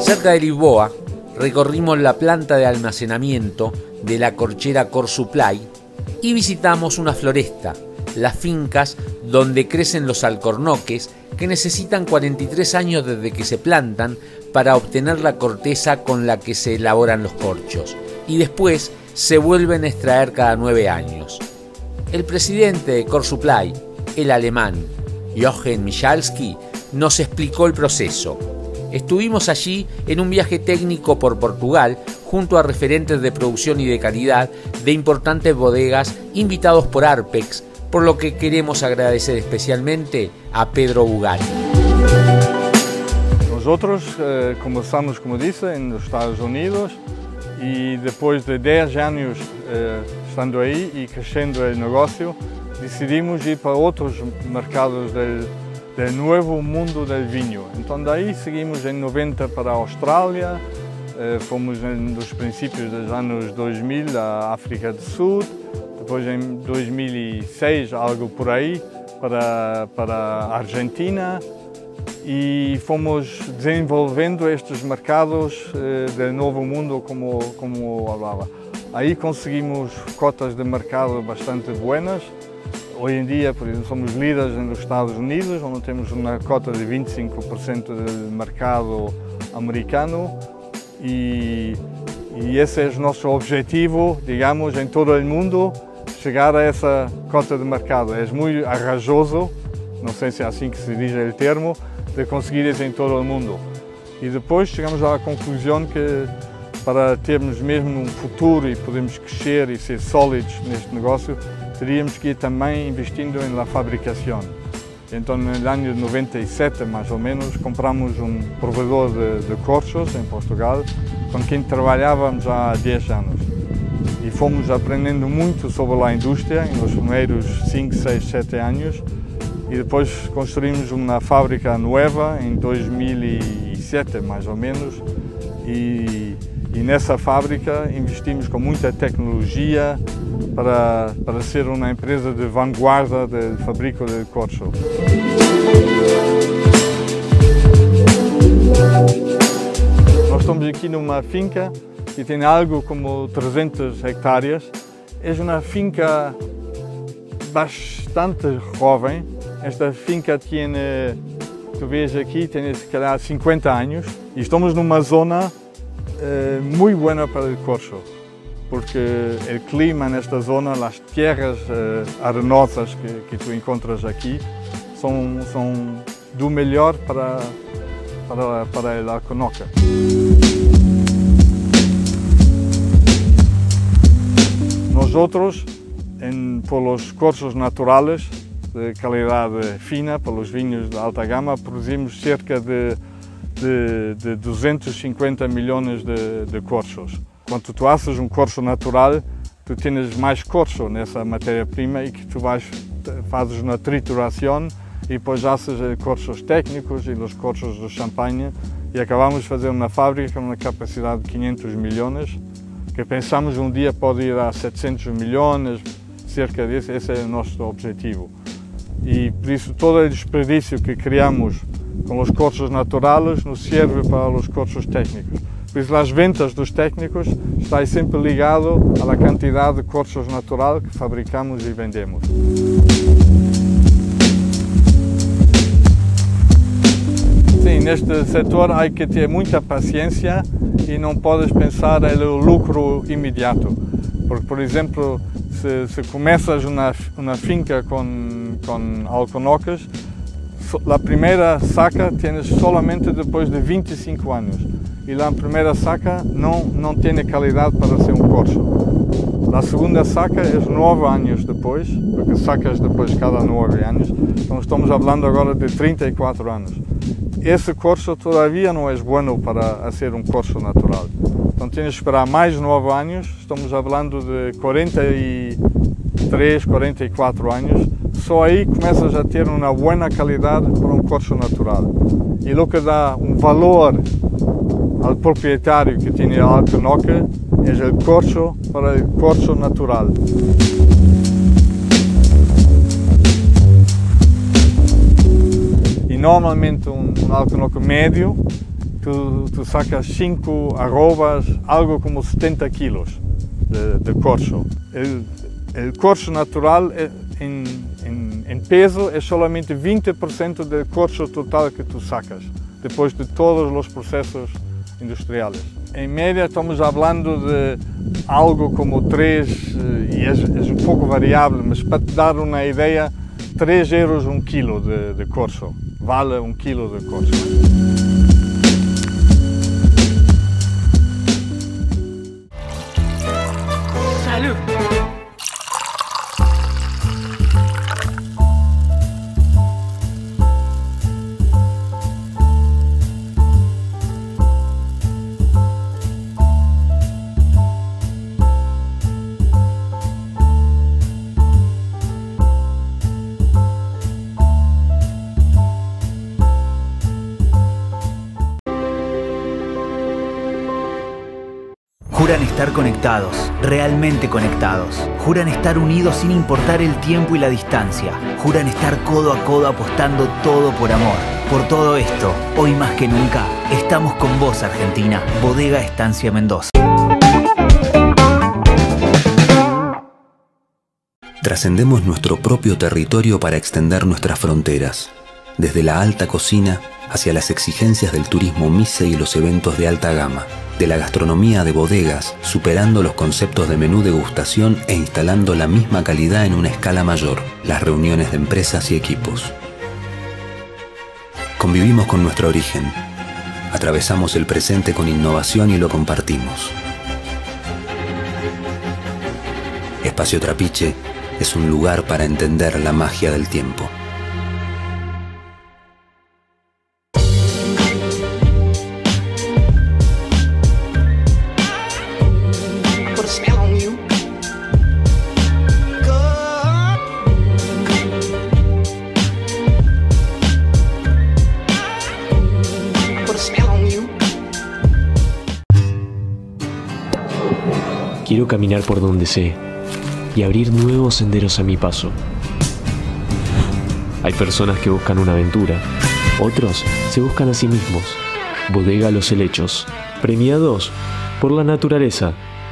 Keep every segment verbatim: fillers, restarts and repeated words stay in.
Cerca de Lisboa, recorrimos la planta de almacenamiento de la corchera Cor Supply y visitamos una floresta, las fincas donde crecen los alcornoques que necesitan cuarenta y tres años desde que se plantan para obtener la corteza con la que se elaboran los corchos y después se vuelven a extraer cada nueve años. El presidente de Cor Supply, el alemán Jochen Michalski, nos explicó el proceso. Estuvimos allí en un viaje técnico por Portugal junto a referentes de producción y de calidad de importantes bodegas invitados por Arpex, por lo que queremos agradecer especialmente a Pedro Bugari. Nosotros eh, começamos, como disse, nos Estados Unidos e depois de dez anos eh, estando aí e crescendo o negócio, decidimos ir para outros mercados del, del novo mundo del vinho. Então daí seguimos em noventa para a Austrália, eh, fomos nos princípios dos anos dois mil à África do Sul, depois em dois mil e seis algo por aí para, para a Argentina e fomos desenvolvendo estes mercados eh, do novo mundo como, como falava. Aí conseguimos cotas de mercado bastante buenas. Hoje em dia, por exemplo, somos líderes nos Estados Unidos, onde temos uma cota de vinte e cinco por cento do mercado americano e, e esse é o nosso objetivo, digamos, em todo o mundo, chegar a essa cota de mercado. É muito arrajoso, não sei se é assim que se diz o termo, de conseguir isso em todo o mundo. E depois chegamos à conclusão que para termos mesmo um futuro e podermos crescer e ser sólidos neste negócio, teríamos que ir também investindo na fabricação. Então, no ano de noventa e sete, mais ou menos, compramos um provedor de, de corchos em Portugal, com quem trabalhávamos há dez anos. E fomos aprendendo muito sobre a indústria nos primeiros cinco, seis, sete anos. E depois construímos uma fábrica nova em dois mil e sete, mais ou menos. E, e nessa fábrica investimos com muita tecnologia para, para ser uma empresa de vanguarda de fabrico de corcho. Nós estamos aqui numa finca que tem algo como trezentas hectares. É uma finca bastante jovem. Esta finca tem, tu vês aqui, tem se calhar cinquenta anos e estamos numa zona eh, muito boa para o corcho, porque o clima nesta zona, as terras eh, arenosas que, que tu encontras aqui, são, são do melhor para, para, para a alcornoque. Nós outros, em, pelos corchos naturais, de qualidade fina, pelos vinhos de alta gama, produzimos cerca de, de, de duzentos e cinquenta milhões de, de corchos. Quando tu assas um corcho natural, tu tens mais corcho nessa matéria-prima e que tu vais, fazes uma trituração e depois assas corchos técnicos e os corchos de champanhe e acabamos de fazer uma fábrica com uma capacidade de quinhentos milhões, que pensamos um dia pode ir a setecentos milhões, cerca disso, esse é o nosso objetivo. E por isso todo o desperdício que criamos com os corchos naturais nos serve para os corchos técnicos. Por isso as vendas dos técnicos estão sempre ligado à quantidade de corchos natural que fabricamos e vendemos. Sim, neste setor há que ter muita paciência e não podes pensar no lucro imediato. Porque, por exemplo, se, se começas uma, uma finca com, com alcornoques, a primeira saca tens solamente depois de vinte e cinco anos. E a primeira saca não, não tem a qualidade para ser um corcho. A segunda saca é nove anos depois, porque sacas depois cada nove anos. Então estamos falando agora de trinta e quatro anos. Esse corcho todavia não é bom para ser um corcho natural. Então tens de esperar mais nove anos, estamos falando de quarenta e três, quarenta e quatro anos. Só aí começas a ter uma boa qualidade para um corcho natural. E o que dá um valor ao proprietário que tem a alcornoque é o corcho para o corcho natural. E normalmente um, um alcornoque médio tú, tú sacas cinco arrobas, algo como setenta kilos de, de corcho. El, el corcho natural en, en, en peso es solamente veinte por ciento del corcho total que tú sacas, después de todos los procesos industriales. En media estamos hablando de algo como tres, y es, es un poco variable, pero para dar una idea, tres euros un kilo de, de corcho, vale un kilo de corcho. Salud. Juran estar conectados, realmente conectados. Juran estar unidos sin importar el tiempo y la distancia. Juran estar codo a codo apostando todo por amor. Por todo esto, hoy más que nunca, estamos con vos, Argentina. Bodega Estancia Mendoza. Trascendemos nuestro propio territorio para extender nuestras fronteras, desde la alta cocina hacia las exigencias del turismo MICE y los eventos de alta gama, de la gastronomía de bodegas, superando los conceptos de menú degustación e instalando la misma calidad en una escala mayor, las reuniones de empresas y equipos. Convivimos con nuestro origen, atravesamos el presente con innovación y lo compartimos. Espacio Trapiche es un lugar para entender la magia del tiempo. Quiero caminar por donde sé y abrir nuevos senderos a mi paso. Hay personas que buscan una aventura, otros se buscan a sí mismos. Bodega Los Helechos, premiados por la naturaleza.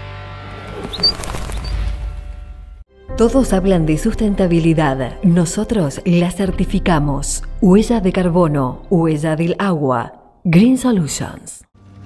Todos hablan de sustentabilidad, nosotros la certificamos. Huella de carbono, huella del agua. Green Solutions.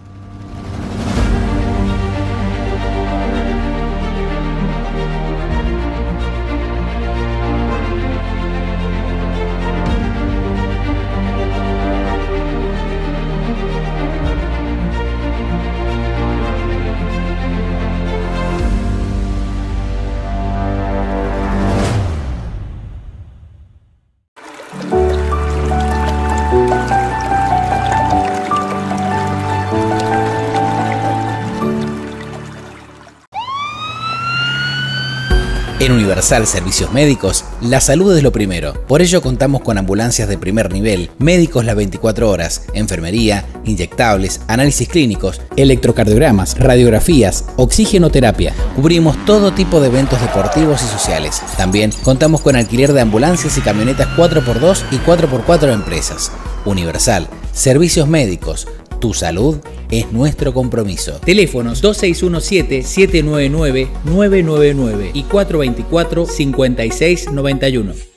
En Universal Servicios Médicos, la salud es lo primero. Por ello contamos con ambulancias de primer nivel, médicos las veinticuatro horas, enfermería, inyectables, análisis clínicos, electrocardiogramas, radiografías, oxigenoterapia. Cubrimos todo tipo de eventos deportivos y sociales. También contamos con alquiler de ambulancias y camionetas cuatro por dos y cuatro por cuatro de empresas. Universal Servicios Médicos. Tu salud es nuestro compromiso. Teléfonos dos seis uno siete, siete nueve nueve, nueve nueve nueve y cuatro dos cuatro, cinco seis nueve uno.